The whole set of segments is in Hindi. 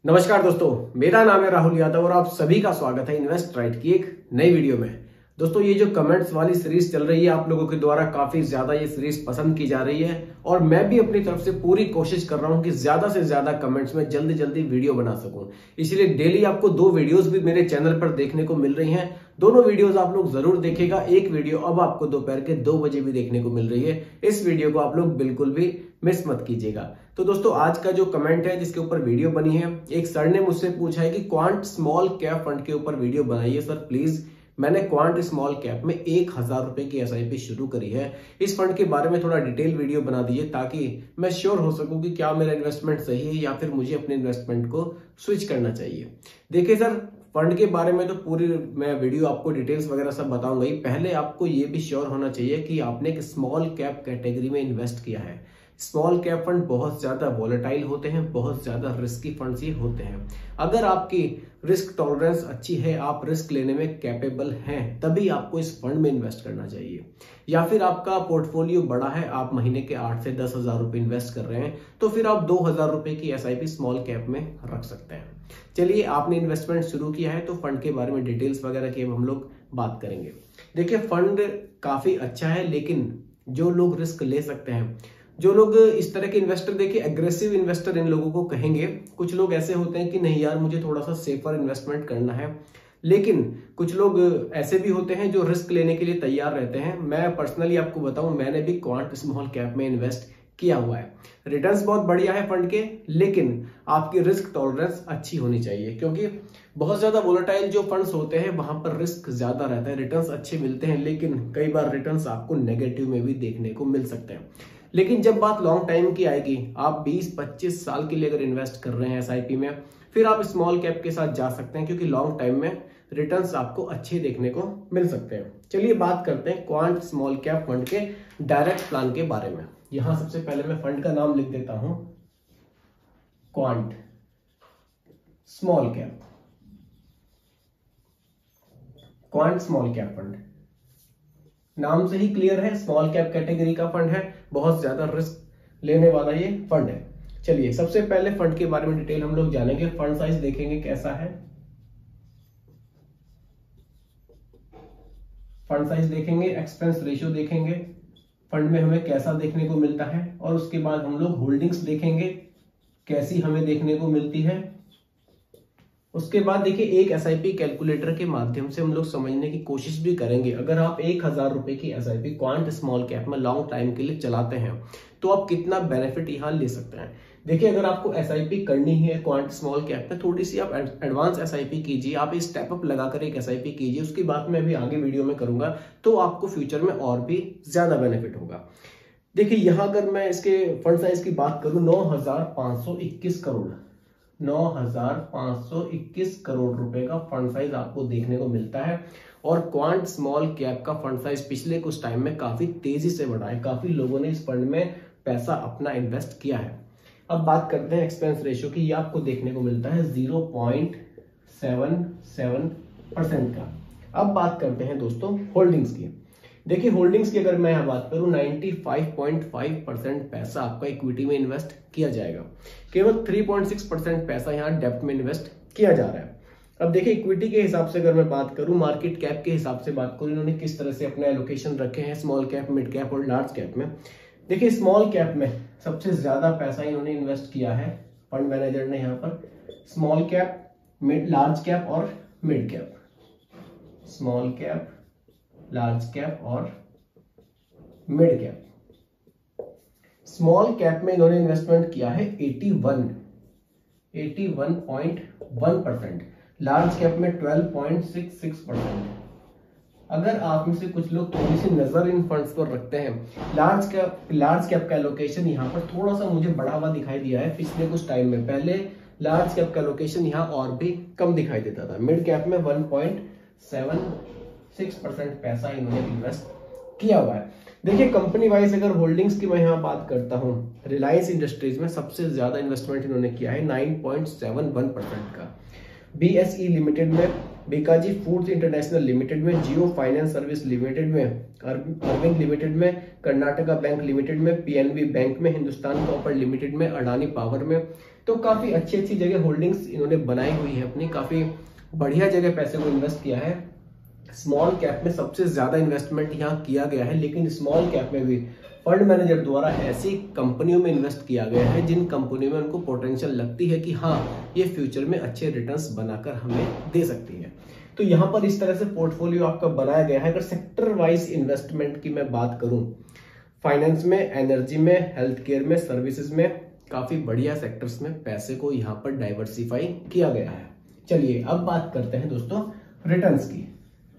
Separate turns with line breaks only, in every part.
नमस्कार दोस्तों, मेरा नाम है राहुल यादव और आप सभी का स्वागत है इन्वेस्ट राइट की एक नई वीडियो में। दोस्तों, ये जो कमेंट्स वाली सीरीज चल रही है, आप लोगों के द्वारा काफी ज्यादा ये सीरीज पसंद की जा रही है और मैं भी अपनी तरफ से पूरी कोशिश कर रहा हूं कि ज्यादा से ज्यादा कमेंट्स में जल्दी जल्दी वीडियो बना सकूं। इसलिए डेली आपको 2 वीडियोस भी मेरे चैनल पर देखने को मिल रही हैं। दोनों वीडियोस आप लोग जरूर देखिएगा। एक वीडियो अब आपको दोपहर के 2 बजे भी देखने को मिल रही है। इस वीडियो को आप लोग बिल्कुल भी मिस मत कीजिएगा। तो दोस्तों, आज का जो कमेंट है जिसके ऊपर वीडियो बनी है, एक सर ने मुझसे पूछा है कि क्वांट स्मॉल कैप फंड के ऊपर वीडियो बनाइए सर प्लीज। मैंने क्वांट स्मॉल कैप में 1000 रुपए की एसआईपी शुरू करी है। इस फंड के बारे में थोड़ा डिटेल वीडियो बना दीजिए ताकि मैं श्योर हो सकूं कि क्या मेरा इन्वेस्टमेंट सही है या फिर मुझे अपने इन्वेस्टमेंट को स्विच करना चाहिए। देखिए सर, फंड के बारे में तो पूरी मैं वीडियो आपको डिटेल्स वगैरह सब बताऊंगा ही। पहले आपको ये भी श्योर होना चाहिए कि आपने एक स्मॉल कैप कैटेगरी में इन्वेस्ट किया है। स्मॉल कैप फंड बहुत ज्यादा वॉलेटाइल होते हैं, बहुत ज्यादा रिस्की फंड्स ही होते हैं। अगर आपकी रिस्क टॉलरेंस अच्छी है, आप रिस्क लेने में कैपेबल हैं, तभी आपको इस फंड में इन्वेस्ट करना चाहिए। या फिर आपका पोर्टफोलियो बड़ा है, आप महीने के 8 से 10 हजार रुपए इन्वेस्ट कर रहे हैं, तो फिर आप 2000 रुपए की एसआईपी स्मॉल कैप में रख सकते हैं। चलिए, आपने इन्वेस्टमेंट शुरू किया है तो फंड के बारे में डिटेल्स वगैरह की हम लोग बात करेंगे। देखिए, फंड काफी अच्छा है, लेकिन जो लोग रिस्क ले सकते हैं, जो लोग इस तरह के इन्वेस्टर, देखिए एग्रेसिव इन्वेस्टर इन लोगों को कहेंगे। कुछ लोग ऐसे होते हैं कि नहीं यार, मुझे थोड़ा सा सेफर इन्वेस्टमेंट करना है, लेकिन कुछ लोग ऐसे भी होते हैं जो रिस्क लेने के लिए तैयार रहते हैं। मैं पर्सनली आपको बताऊं, मैंने भी क्वांट स्मॉल कैप में इन्वेस्ट किया हुआ है। रिटर्न्स बहुत बढ़िया है फंड के, लेकिन आपकी रिस्क टॉलरेंस अच्छी होनी चाहिए, क्योंकि बहुत ज्यादा वोलेटाइल जो फंड्स होते हैं वहां पर रिस्क ज्यादा रहता है। रिटर्न्स अच्छे मिलते हैं, लेकिन कई बार रिटर्न्स आपको नेगेटिव में भी देखने को मिल सकते हैं। लेकिन जब बात लॉन्ग टाइम की आएगी, आप 20-25 साल के लिए अगर इन्वेस्ट कर रहे हैं एसआईपी में, फिर आप स्मॉल कैप के साथ जा सकते हैं, क्योंकि लॉन्ग टाइम में रिटर्न्स आपको अच्छे देखने को मिल सकते हैं। चलिए बात करते हैं क्वांट स्मॉल कैप फंड के डायरेक्ट प्लान के बारे में। यहां सबसे पहले मैं फंड का नाम लिख देता हूं, Quant small cap. Quant small cap fund नाम से ही क्लियर है, स्मॉल कैप कैटेगरी का फंड है, बहुत ज्यादा रिस्क लेने वाला ये फंड है। चलिए, सबसे पहले फंड के बारे में डिटेल हम लोग जानेंगे। फंड साइज देखेंगे कैसा है, फंड साइज देखेंगे, एक्सपेंस रेशियो देखेंगे, फंड में हमें कैसा देखने को मिलता है, और उसके बाद हम लोग होल्डिंग्स देखेंगे कैसी हमें देखने को मिलती है। उसके बाद देखिए, एक एसआईपी कैलकुलेटर के माध्यम से हम लोग समझने की कोशिश भी करेंगे। अगर आप 1000 रुपए की एसआईपी क्वांट स्मॉल कैप में लॉन्ग टाइम के लिए चलाते हैं तो आप कितना बेनिफिट यहां ले सकते हैं। देखिए, अगर आपको एसआईपी करनी है क्वांट स्मॉल कैप में, थोड़ी सी आप एडवांस एसआईपी कीजिए, आप इस स्टेप अप लगाकर एक एसआईपी कीजिए। उसकी बात मैं अभी आगे वीडियो में करूंगा, तो आपको फ्यूचर में और भी ज्यादा बेनिफिट होगा। देखिए, यहां अगर मैं इसके फंड साइज की बात करूं, 9521 करोड़ 9521 करोड़ रुपए का फंड साइज आपको देखने को मिलता है। और क्वांट स्मॉल कैप का फंड साइज पिछले कुछ टाइम में काफी तेजी से बढ़ा है। काफी लोगों ने इस फंड में पैसा अपना इन्वेस्ट किया है। अब बात करते हैं एक्सपेंस रेशियो की। ये आपको देखने को मिलता है 0.77% का। अब बात करते हैं दोस्तों होल्डिंग्स की। देखिए, होल्डिंग्स की अगर मैं यहाँ बात करूं, 95.5% पैसा आपका इक्विटी में इन्वेस्ट किया जाएगा। केवल 3.6% पैसा यहाँ डेब्ट में इन्वेस्ट किया जा रहा है। अब देखिए, इक्विटी के हिसाब से अगर मैं बात करूं, मार्केट कैप के हिसाब से बात करूं, इन्होंने किस तरह से अपना एलोकेशन रखे हैं स्मॉल कैप, मिड कैप और लार्ज कैप में। देखिए, स्मॉल कैप में सबसे ज्यादा पैसा इन्होंने इन्वेस्ट किया है फंड मैनेजर ने यहाँ पर। स्मॉल कैप, लार्ज कैप और mid cap, small cap, large cap और मिड कैप। स्मॉल कैप में इन्होंने इन्वेस्टमेंट किया है 81.1%, लार्ज कैप में 12.66%। अगर आप में से कुछ लोग थोड़ी सी नजर इन फंड्स पर रखते हैं, लार्ज कैप का एलोकेशन यहाँ पर थोड़ा सा मुझे बढ़ा हुआ दिखाई दिया है पिछले कुछ टाइम में। पहले लार्ज कैप का एलोकेशन यहाँ और भी कम दिखाई देता था। मिड कैप में 1.76% पैसा इन्होंने इन्वेस्ट किया हुआ है। देखिए, कंपनी वाइज अगर होल्डिंग्स की मैं यहाँ बात करता हूँ, रिलायंस इंडस्ट्रीज में सबसे ज्यादा इन्वेस्टमेंट इन्होंने किया है 9.71% का। बीएसई लिमिटेड में बीकाजी फूड्स इंटरनेशनल लिमिटेड में, जियो फाइनेंस सर्विस लिमिटेड में, अरविंद लिमिटेड में, कर्नाटका बैंक लिमिटेड में, पीएनबी बैंक में, हिंदुस्तान कॉपर लिमिटेड में, अडानी पावर में। तो काफी अच्छी अच्छी जगह होल्डिंग्स इन्होंने बनाई हुई है अपनी, काफी बढ़िया जगह पैसे को इन्वेस्ट किया है। स्मॉल कैप में सबसे ज्यादा इन्वेस्टमेंट यहाँ किया गया है, लेकिन स्मॉल कैप में भी फंड मैनेजर द्वारा ऐसी कंपनियों में इन्वेस्ट किया गया है जिन कंपनियों में उनको पोटेंशियल लगती है कि हाँ ये फ्यूचर में अच्छे रिटर्न्स बनाकर हमें दे सकती है। तो यहाँ पर इस तरह से पोर्टफोलियो आपका बनाया गया है। अगर सेक्टर वाइज इन्वेस्टमेंट की मैं बात करूं, फाइनेंस में, एनर्जी में, हेल्थ केयर में, सर्विसेज में, काफी बढ़िया सेक्टर्स में पैसे को यहाँ पर डाइवर्सिफाई किया गया है। चलिए अब बात करते हैं दोस्तों रिटर्न्स की।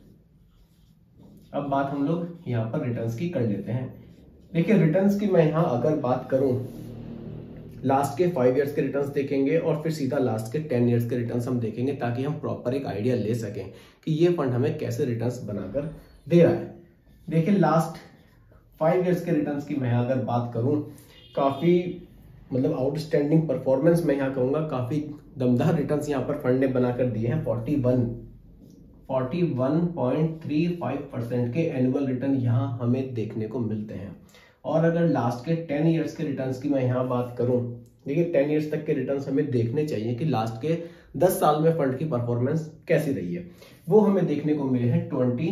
अब बात हम लोग यहाँ पर रिटर्न्स की कर लेते हैं। देखिए रिटर्न्स की मैं यहाँ अगर बात करूं, लास्ट के 5 इयर्स के रिटर्न्स देखेंगे और फिर सीधा लास्ट के 10 इयर्स के रिटर्न्स हम देखेंगे, ताकि हम प्रॉपर एक आइडिया ले सकें कि ये फंड हमें कैसे रिटर्न्स बनाकर दे रहा है। देखिए लास्ट 5 इयर्स के रिटर्न्स की मैं अगर बात करूं, काफी मतलब आउटस्टैंडिंग परफॉर्मेंस मैं यहाँ कहूंगा, काफी दमदार रिटर्न्स यहाँ पर फंड ने बनाकर दिए हैं। 41.35% के एनुअल रिटर्न यहाँ हमें देखने को मिलते हैं। और अगर लास्ट के 10 इयर्स के रिटर्न्स की मैं यहाँ बात करूं, देखिए 10 इयर्स तक के रिटर्न्स हमें देखने चाहिए कि लास्ट के 10 साल में फंड की परफॉर्मेंस कैसी रही है। वो हमें देखने को मिले हैं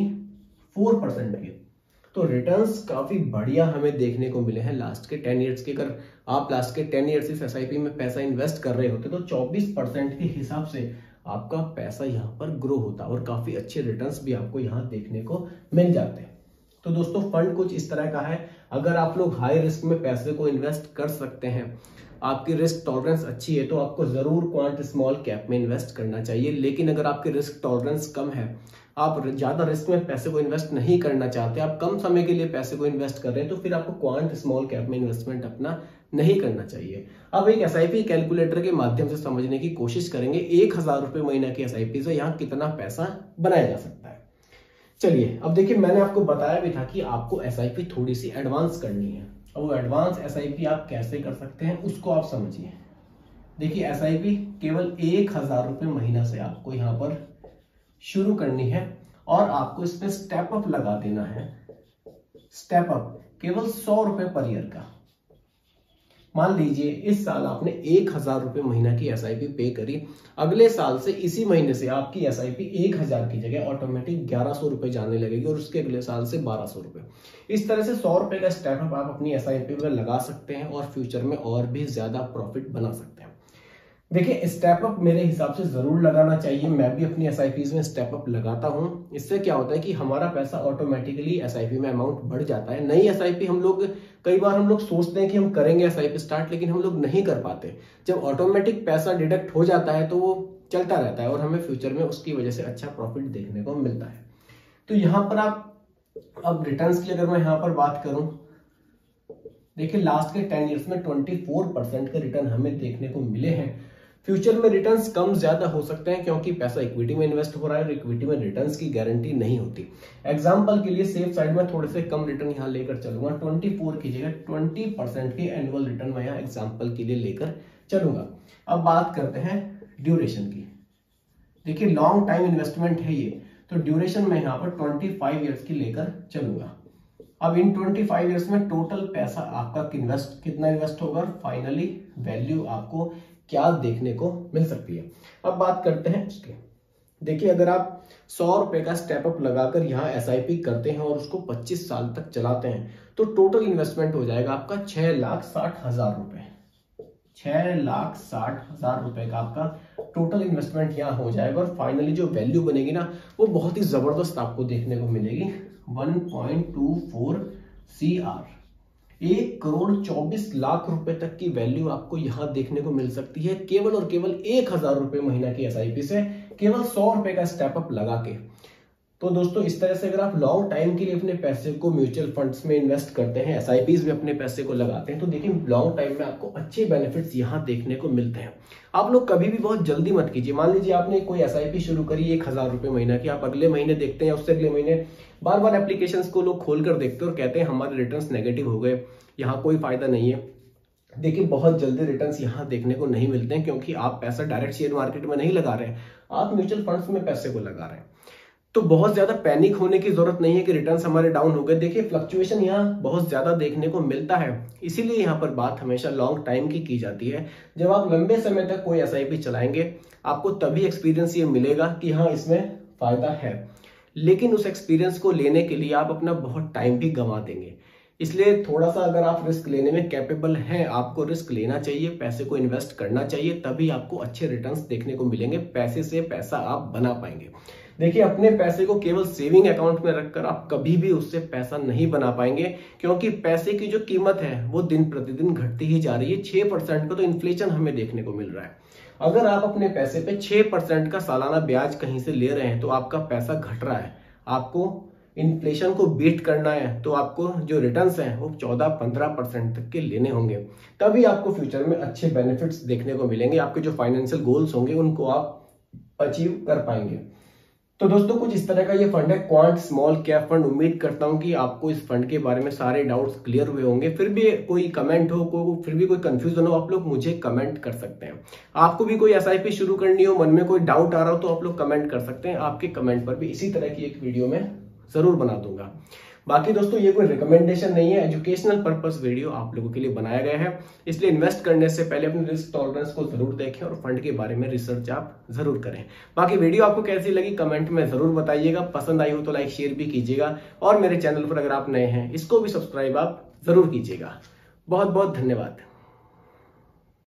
24% के। तो रिटर्न्स काफी बढ़िया हमें देखने को मिले हैं लास्ट के 10 इयर्स के। अगर आप लास्ट के 10 इयर्स इस एसआईपी में पैसा इन्वेस्ट कर रहे होते तो 24% के हिसाब से आपका पैसा यहाँ पर ग्रो होता और काफी अच्छे रिटर्न्स भी आपको यहाँ देखने को मिल जाते हैं। तो दोस्तों फंड कुछ इस तरह का है। अगर आप लोग हाई रिस्क में पैसे को इन्वेस्ट कर सकते हैं, आपकी रिस्क टॉलरेंस अच्छी है, तो आपको जरूर क्वांट स्मॉल कैप में इन्वेस्ट करना चाहिए। लेकिन अगर आपकी रिस्क टॉलरेंस कम है, आप ज्यादा रिस्क में पैसे को इन्वेस्ट नहीं करना चाहते, आप कम समय के लिए पैसे को इन्वेस्ट कर रहे हैं, तो फिर आपको क्वांट स्मॉल कैप में इन्वेस्टमेंट अपना नहीं करना चाहिए। अब एक एसआईपी कैलकुलेटर के माध्यम से समझने की कोशिश करेंगे 1000 रुपए महीना की एसआईपी से यहाँ कितना पैसा बनाया जा सकता है। चलिए अब देखिए, मैंने आपको बताया भी था कि आपको एसआईपी थोड़ी सी एडवांस करनी है। और वो एडवांस एसआईपी आप कैसे कर सकते हैं उसको आप समझिए। देखिए एसआईपी केवल 1000 रुपए महीना से आपको यहाँ पर शुरू करनी है और आपको इसमें स्टेप अप लगा देना है। स्टेप अप केवल 100 रुपए पर ईयर का। मान लीजिए इस साल आपने 1000 रुपए महीना की एसआईपी पे करी, अगले साल से इसी महीने से आपकी एसआईपी 1000 की जगह ऑटोमेटिक 1100 रुपए जाने लगेगी और उसके अगले साल से 1200 रुपए। इस तरह से 100 रुपए का स्टेप अप आप अपनी एसआईपी में लगा सकते हैं और फ्यूचर में और भी ज्यादा प्रॉफिट बना सकते हैं। देखिए स्टेप अप मेरे हिसाब से जरूर लगाना चाहिए। मैं भी अपनी एसआईपीज में स्टेप अप लगाता हूं। इससे क्या होता है कि हमारा पैसा ऑटोमेटिकली एसआईपी में अमाउंट बढ़ जाता है। नई एसआईपी कई बार हम लोग सोचते हैं कि हम करेंगे एसआईपी स्टार्ट, लेकिन हम लोग नहीं कर पाते। जब ऑटोमेटिक पैसा डिडक्ट हो जाता है तो वो चलता रहता है और हमें फ्यूचर में उसकी वजह से अच्छा प्रॉफिट देखने को मिलता है। तो यहाँ पर अब रिटर्न्स की अगर मैं यहाँ पर बात करूं, देखिए लास्ट के 10 इयर्स में 24% के रिटर्न हमें देखने को मिले हैं। फ्यूचर में रिटर्न्स कम ज्यादा हो सकते हैं क्योंकि पैसा इक्विटी में इन्वेस्ट हो रहा है और इक्विटी में रिटर्न्स की गारंटी नहीं होती। एग्जांपल के लिए सेफ साइड में थोड़े से कम रिटर्न यहां लेकर चलूंगा। 24 की जगह 20% के एनुअल रिटर्न मैं यहां एग्जांपल के लिए लेकर चलूंगा। अब बात करते हैं ड्यूरेशन की। देखिए लॉन्ग टाइम इन्वेस्टमेंट है ये, तो ड्यूरेशन मैं यहाँ पर 25 ईयर्स की लेकर चलूंगा। अब इन 25 ईयर्स में टोटल पैसा आपका कितना इन्वेस्ट होगा, फाइनली वैल्यू आपको क्या देखने को मिल सकती है। अब बात करते हैं उसके। देखिए अगर आप 100 रुपए का स्टेप अप लगाकर यहाँ एसआईपी करते हैं और उसको 25 साल तक चलाते हैं तो टोटल इन्वेस्टमेंट हो जाएगा आपका 6,60,000 रुपए। 6,60,000 रुपए का आपका टोटल इन्वेस्टमेंट यहाँ हो जाएगा और फाइनली जो वैल्यू बनेगी ना वो बहुत ही जबरदस्त आपको देखने को मिलेगी। 1.24 CR, 1,24,00,000 रुपए तक की वैल्यू आपको यहां देखने को मिल सकती है केवल और केवल 1000 रुपए महीना की एसआईपी से, केवल 100 रुपए का स्टेप अप लगा के। तो दोस्तों इस तरह से अगर आप लॉन्ग टाइम के लिए अपने पैसे को म्यूचुअल फंड्स में इन्वेस्ट करते हैं, एसआईपीज में अपने पैसे को लगाते हैं, तो देखिए लॉन्ग टाइम में आपको अच्छे बेनिफिट्स यहां देखने को मिलते हैं। आप लोग कभी भी बहुत जल्दी मत कीजिए। मान लीजिए आपने कोई एसआईपी शुरू करी 1000 रुपए महीना की, आप अगले महीने देखते हैं या उससे अगले महीने बार बार एप्लीकेशंस को लोग खोलकर देखते हैं और कहते हैं हमारे रिटर्न्स नेगेटिव हो गए, यहाँ कोई फायदा नहीं है। देखिए बहुत जल्दी रिटर्न्स यहाँ देखने को नहीं मिलते हैं, क्योंकि आप पैसा डायरेक्ट शेयर मार्केट में नहीं लगा रहे हैं, आप म्यूचुअल फंड्स में पैसे को लगा रहे हैं। तो बहुत ज्यादा पैनिक होने की जरूरत नहीं है कि रिटर्न्स हमारे डाउन हो गए। देखिए फ्लक्चुएशन यहाँ बहुत ज्यादा देखने को मिलता है, इसीलिए यहाँ पर बात हमेशा लॉन्ग टाइम की जाती है। जब आप लंबे समय तक कोई एसआईपी चलाएंगे, आपको तभी एक्सपीरियंस ये मिलेगा कि हाँ इसमें फायदा है, लेकिन उस एक्सपीरियंस को लेने के लिए आप अपना बहुत टाइम भी गंवा देंगे। इसलिए थोड़ा सा अगर आप रिस्क लेने में कैपेबल हैं, आपको रिस्क लेना चाहिए, पैसे को इन्वेस्ट करना चाहिए, तभी आपको अच्छे रिटर्न्स देखने को मिलेंगे, पैसे से पैसा आप बना पाएंगे। देखिए अपने पैसे को केवल सेविंग अकाउंट में रखकर आप कभी भी उससे पैसा नहीं बना पाएंगे, क्योंकि पैसे की जो कीमत है वो दिन प्रतिदिन घटती ही जा रही है। 6% का तो इन्फ्लेशन हमें देखने को मिल रहा है। अगर आप अपने पैसे पे 6% का सालाना ब्याज कहीं से ले रहे हैं तो आपका पैसा घट रहा है। आपको इन्फ्लेशन को बीट करना है तो आपको जो रिटर्न्स हैं वो 14-15% तक के लेने होंगे, तभी आपको फ्यूचर में अच्छे बेनिफिट्स देखने को मिलेंगे। आपके जो फाइनेंशियल गोल्स होंगे उनको आप अचीव कर पाएंगे। तो दोस्तों कुछ इस तरह का ये फंड है, क्वांट स्मॉल कैप फंड। उम्मीद करता हूं कि आपको इस फंड के बारे में सारे डाउट्स क्लियर हुए होंगे। फिर भी कोई कमेंट हो, फिर भी कोई कंफ्यूजन हो, आप लोग मुझे कमेंट कर सकते हैं। आपको भी कोई एसआईपी शुरू करनी हो, मन में कोई डाउट आ रहा हो, तो आप लोग कमेंट कर सकते हैं। आपके कमेंट पर भी इसी तरह की एक वीडियो में जरूर बना दूंगा। बाकी दोस्तों ये कोई रिकमेंडेशन नहीं है, एजुकेशनल पर्पस वीडियो आप लोगों के लिए बनाया गया है। इसलिए इन्वेस्ट करने से पहले अपने रिस्क टॉलरेंस को जरूर देखें और फंड के बारे में रिसर्च आप जरूर करें। बाकी वीडियो आपको कैसी लगी कमेंट में जरूर बताइएगा। पसंद आई हो तो लाइक शेयर भी कीजिएगा, और मेरे चैनल पर अगर आप नए हैं इसको भी सब्सक्राइब आप जरूर कीजिएगा। बहुत बहुत धन्यवाद।